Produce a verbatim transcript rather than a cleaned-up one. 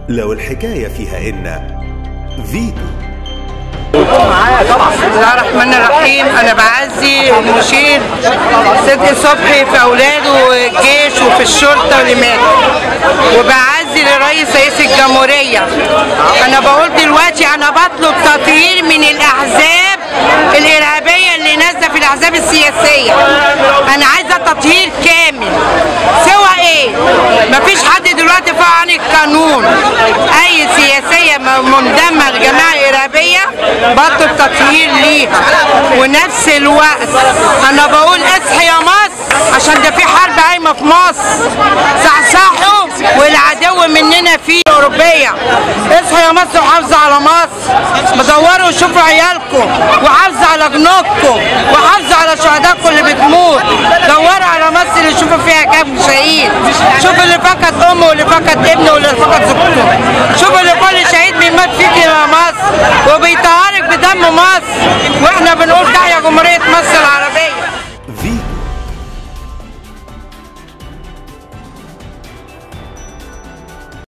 لو الحكاية فيها إن فيتو. بسم الله الرحمن الرحيم. انا بعزي المشير صدقي صبحي في اولاده والجيش وفي الشرطه اللي ماتوا، وبعزي لرئيس رئيس الجمهوريه. انا بقول دلوقتي انا بطلب تطهير من الاحزاب الارهابيه اللي نازله في الاحزاب السياسيه. انا عايزه تطهير كامل. سوى ايه؟ مفيش حد دلوقتي فوق عن القانون. اي سياسيه مندمه لجماعه ارهابيه بطلب تطهير ليها. ونفس الوقت انا بقول اصحي يا مصر، عشان ده في حرب قايمه في مصر. صحصحوا والعدو مننا فيه اوروبيه. اصحوا يا مصر وحافظوا على مصر. بدوروا وشوفوا عيالكم وحافظوا على جنودكم وحافظوا على شهدائكم اللي بتموت. دوروا على مصر اللي يشوفوا فيها كام شهيد. شوفوا اللي فقد امه واللي فقد ابنه واللي فقد زوجته. شوفوا اللي كل شهيد بيموت فيك يا مصر وبيطهرك بدم مصر. واحنا بنقول تحيا جمهوريه مصر